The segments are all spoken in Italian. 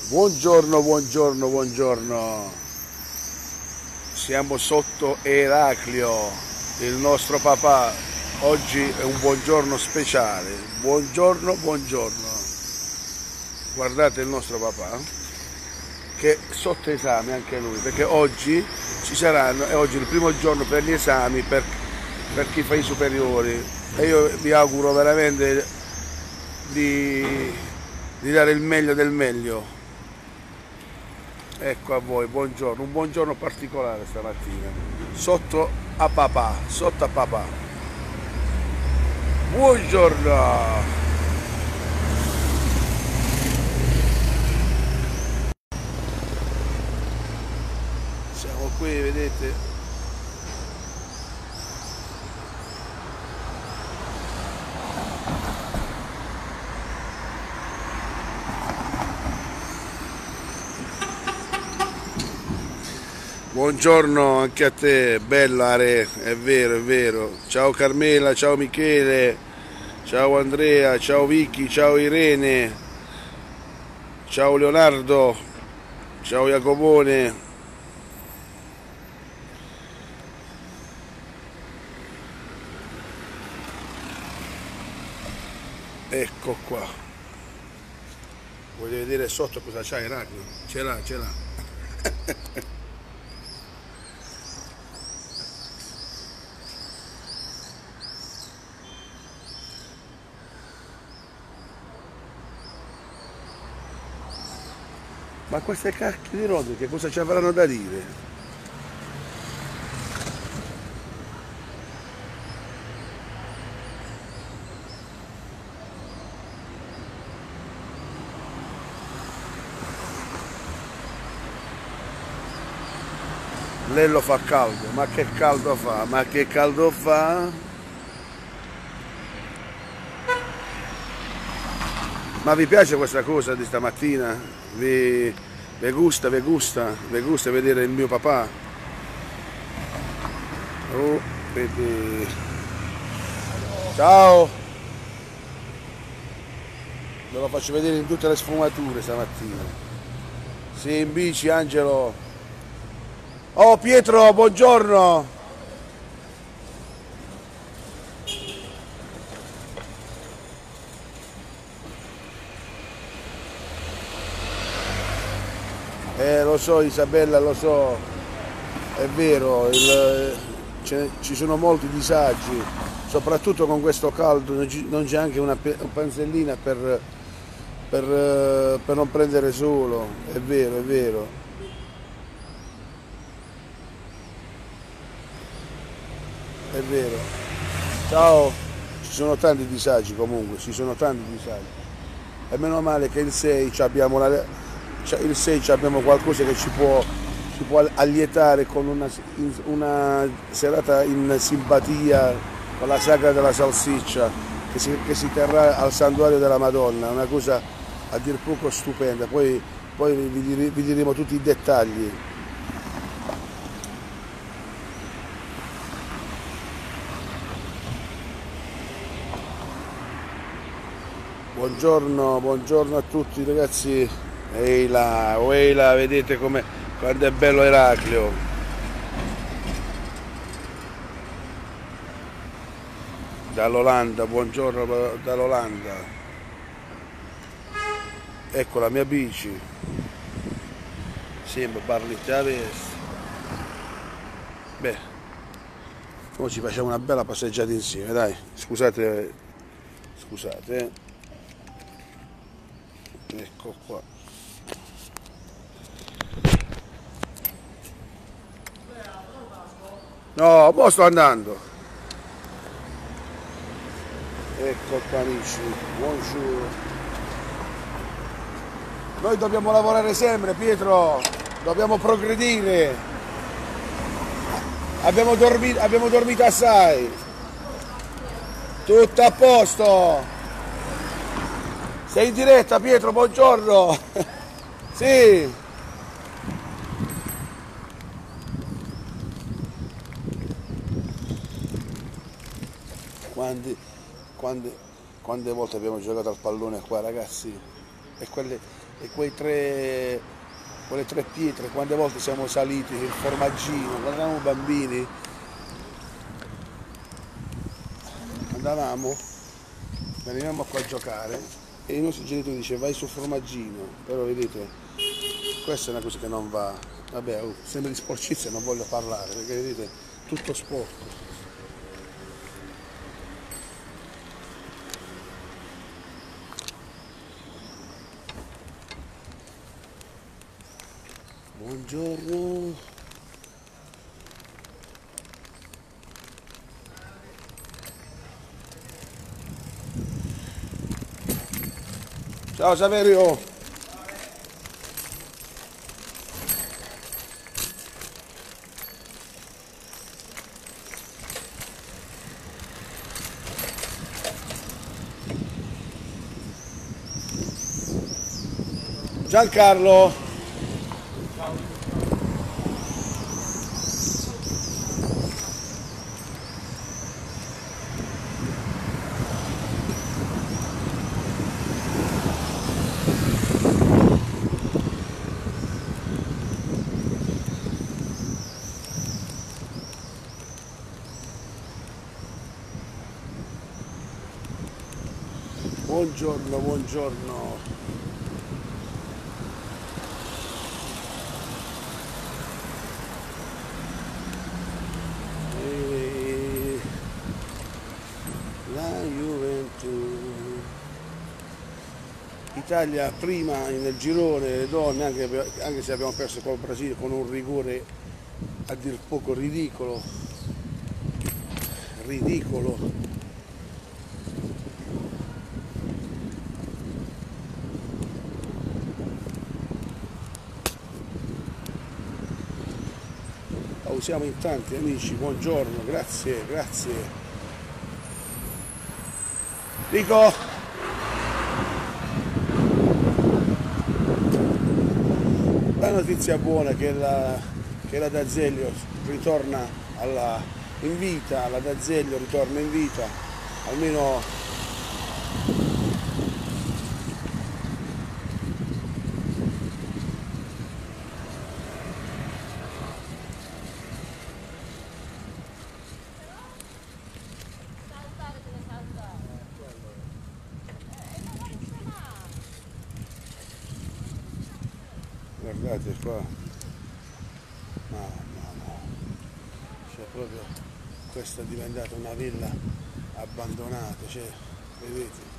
Buongiorno, buongiorno, buongiorno. Siamo sotto Eraclio, il nostro papà. Oggi è un buongiorno speciale. Buongiorno, buongiorno. Guardate il nostro papà che è sotto esame anche lui, perché oggi ci saranno, è oggi il primo giorno per gli esami per chi fa i superiori. E io vi auguro veramente di dare il meglio del meglio. Ecco a voi, buongiorno, un buongiorno particolare stamattina, sotto a papà, sotto a papà. Buongiorno! Siamo qui, vedete? Buongiorno anche a te, bella Are, è vero, è vero. Ciao Carmela, ciao Michele, ciao Andrea, ciao Vicky, ciao Irene, ciao Leonardo, ciao Jacopone. Ecco qua. Voglio vedere sotto cosa c'ha Eraclio. Ce l'ha, ce l'ha. Ma queste cacchio di rose che cosa ci avranno da dire? Lello fa caldo, ma che caldo fa? Ma che caldo fa? Ma vi piace questa cosa di stamattina? Vi gusta, vi gusta? Vi gusta vedere il mio papà? Oh, vedi. Ciao! Ve lo faccio vedere in tutte le sfumature stamattina. Sì, in bici, Angelo. Oh, Pietro, buongiorno! Lo so Isabella, lo so, è vero, ci sono molti disagi, soprattutto con questo caldo, non c'è anche una pensellina per non prendere solo, è vero, è vero. È vero. Ciao, ci sono tanti disagi comunque, ci sono tanti disagi. E meno male che il 6 il 6 abbiamo qualcosa che ci può allietare con una serata in simpatia con la sagra della salsiccia che si terrà al santuario della Madonna, una cosa a dir poco stupenda, poi vi diremo tutti i dettagli. Buongiorno, buongiorno a tutti ragazzi. Eila, vedete come quando è bello Eraclio. Dall'Olanda, buongiorno dall'Olanda. Ecco la mia bici. Sembra parlite a veste. Beh, ora ci facciamo una bella passeggiata insieme, dai. Scusate, scusate. Ecco qua. No, mo sto andando. Ecco canici, buongiorno. Noi dobbiamo lavorare sempre, Pietro. Dobbiamo progredire. Abbiamo dormito assai. Tutto a posto. Sei in diretta, Pietro, buongiorno. Sì. Quante volte abbiamo giocato al pallone qua, ragazzi? E e quelle tre pietre, quante volte siamo saliti, il formaggino, quando eravamo bambini, andavamo, venivamo qua a giocare e i nostri genitori dicevano vai sul formaggino, però vedete, questa è una cosa che non va, vabbè, sembra di sporcizia, non voglio parlare, perché vedete, tutto sporco. Buongiorno. Ciao Saverio. Giancarlo. Buongiorno, buongiorno. E la Juventus. Italia prima nel girone le donne, anche se abbiamo perso col Brasile con un rigore a dir poco ridicolo. Ridicolo. Oh, siamo in tanti amici, buongiorno, grazie, grazie. Rico! La notizia buona è che la D'Azeglio ritorna in vita, la D'Azeglio ritorna in vita, almeno guardate qua, no, cioè proprio questa è diventata una villa abbandonata, cioè, vedete?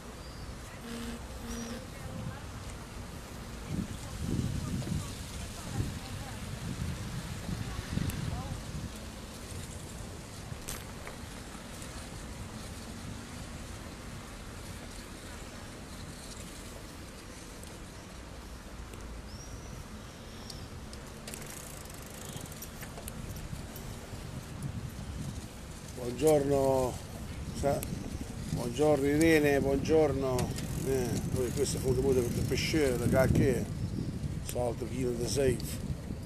Buongiorno, buongiorno Irene, buongiorno. Questo è appunto del pesce, da cacche, salto chilo da safe.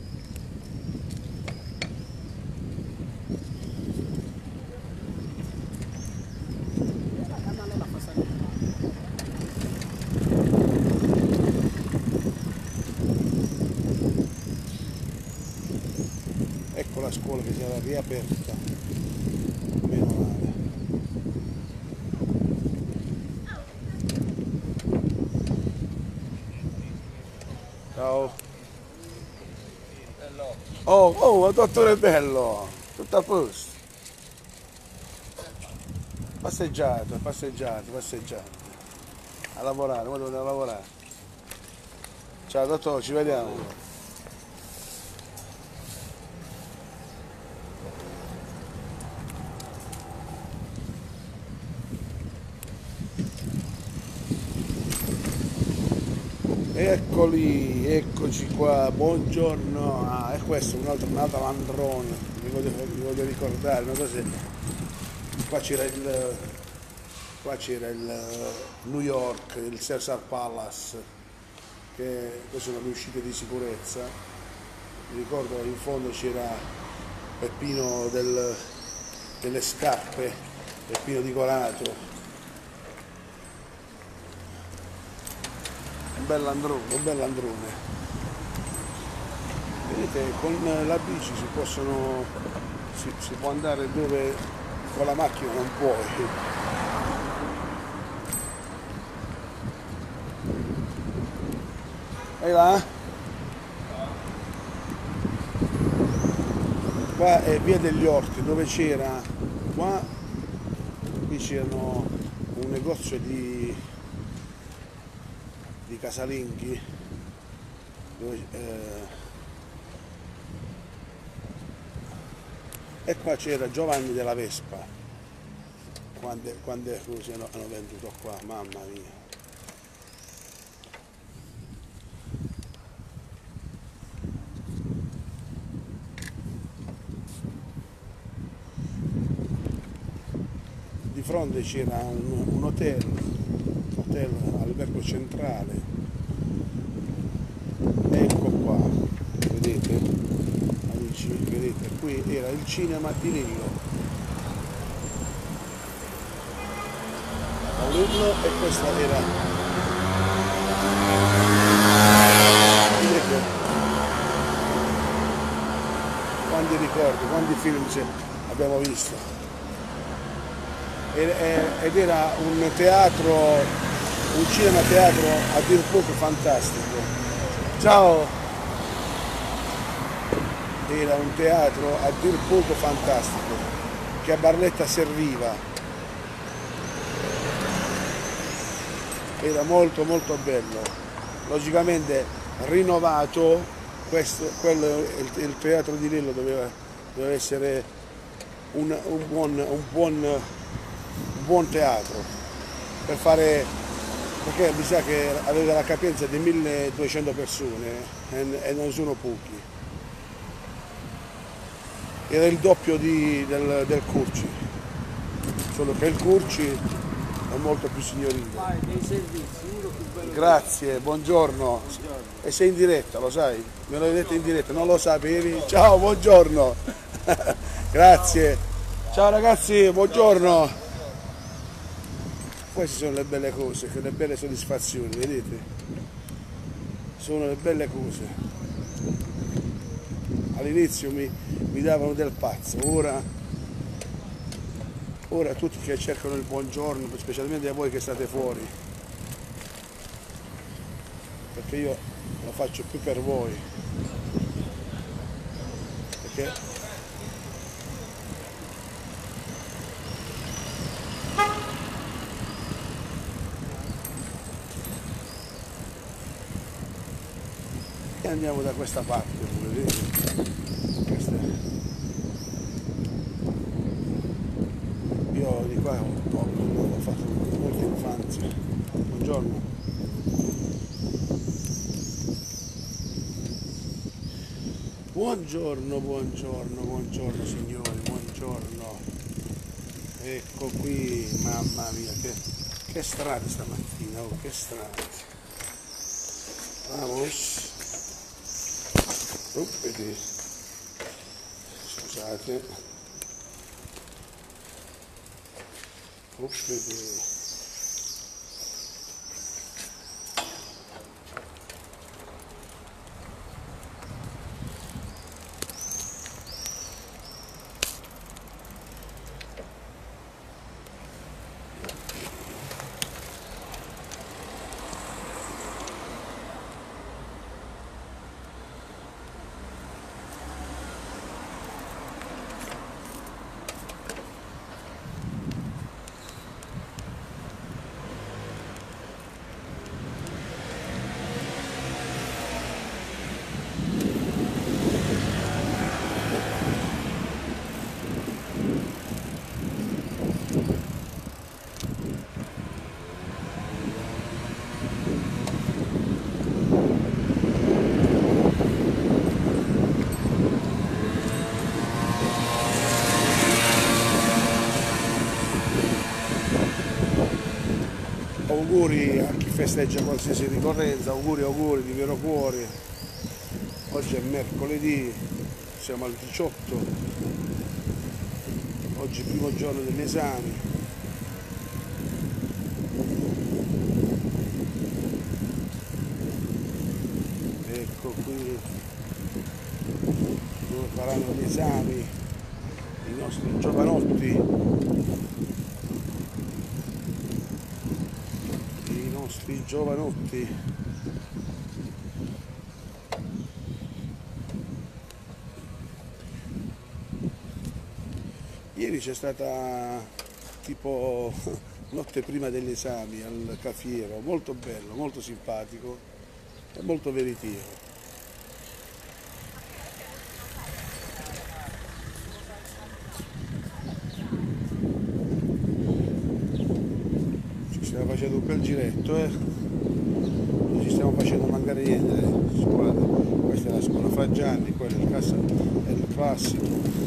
Ecco la scuola che sarà riaperta, meno male. Ciao. Oh, dottore bello, tutto a posto. Passeggiate. A lavorare, ora devo lavorare. Ciao dottore, ci vediamo. Eccoli, eccoci qua, buongiorno. Ah, e questo è un'altra Landrone, vi voglio ricordare, non so se qua c'era il New York, il Caesar Palace, che queste sono le uscite di sicurezza. Mi ricordo in fondo c'era Peppino delle scarpe, Peppino di Corato. un bel androne. Vedete, con la bici si può andare dove con la macchina non puoi. E là? Qua è via degli Orti, dove c'era, qui c'erano un negozio di casalinghi, dove, e qua c'era Giovanni della Vespa, quando hanno venduto qua, mamma mia. Di fronte c'era un hotel albergo centrale, ecco qua, vedete amici, vedete, qui era il cinema di Lillo, e questa era, vedete quanti ricordi, quanti film abbiamo visto. Ed era un teatro, un cinema teatro a dir poco fantastico. Ciao! Era un teatro a dir poco fantastico, che a Barletta serviva. Era molto molto bello. Logicamente rinnovato, il teatro di Lillo doveva essere un buon teatro per fare, perché mi sa che aveva la capienza di 1200 persone e non sono pochi. Era il doppio del Curci, solo che il Curci è molto più signorile. Dei servizi, uno più bello. Grazie, buongiorno. E sei in diretta, lo sai? Me l'hai detto in diretta, non lo sapevi? Ciao, buongiorno. Grazie. Ciao ragazzi, buongiorno. Queste sono le belle cose, le belle soddisfazioni, vedete? Sono le belle cose. All'inizio mi davano del pazzo, ora tutti che cercano il buongiorno, specialmente a voi che state fuori, perché io lo faccio più per voi, perché e andiamo da questa parte, vedete? Io di qua ho fatto molta infanzia. Buongiorno. Buongiorno signori, buongiorno. Ecco qui, mamma mia, che strade stamattina, oh, che strade. Vamos. Vedi. Scusate. Vedi. Auguri a chi festeggia qualsiasi ricorrenza, auguri di vero cuore. Oggi è mercoledì, siamo al 18, oggi è il primo giorno degli esami. qui dove faranno gli esami i nostri giovanotti, i nostri giovanotti. Ieri c'è stata tipo notte prima degli esami al Cafiero, molto bello, molto simpatico e molto veritiero. Ci stiamo facendo un bel giretto, non ci stiamo facendo mancare niente. Guarda, questa è la scuola Faggiani, quello è il classico.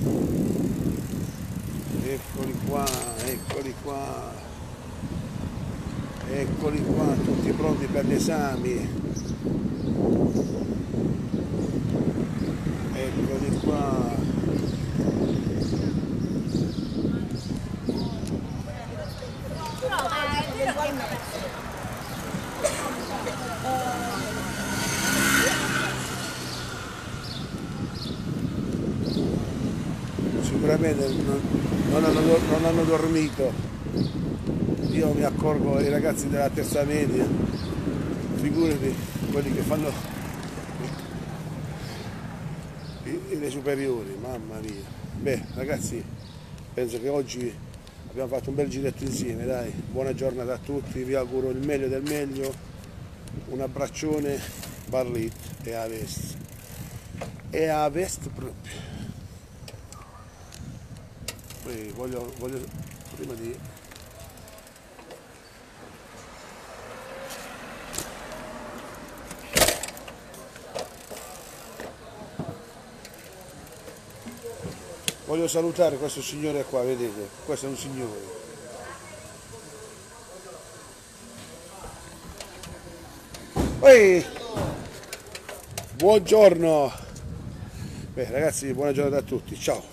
Eccoli qua, eccoli qua, eccoli qua, tutti pronti per gli esami. Eccoli qua. Sicuramente non hanno dormito. Io mi accorgo ai ragazzi della terza media, figurati quelli che fanno le superiori, mamma mia. Beh ragazzi, penso che oggi abbiamo fatto un bel giretto insieme, dai, buona giornata a tutti, vi auguro il meglio del meglio, un abbraccione, Barlit e a vest proprio. Poi voglio prima di voglio salutare questo signore qua, vedete, questo è un signore. Ehi, buongiorno. Beh ragazzi, buona giornata a tutti, ciao.